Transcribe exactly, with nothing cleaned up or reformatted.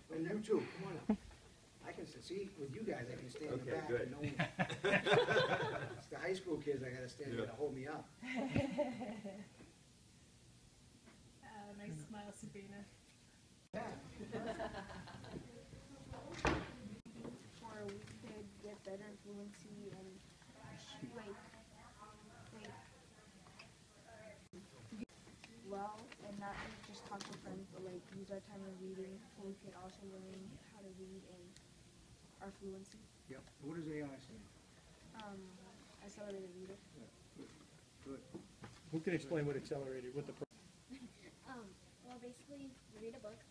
And you too, come on up. I can, s- see, with you guys, I can stand in the Okay, back good. and no one. It's the high school kids, I gotta stand there to Yeah. hold me up. Uh, nice smile, Sabrina. Or we could get better fluency and like, like, well, and not just talk to friends, but like use our time in reading, so we could also learn how to read and our fluency. Yep, what does A I stand? Um, accelerated reader. Good. Who can explain what accelerated, what the, pro- Um, well, basically, you read a book,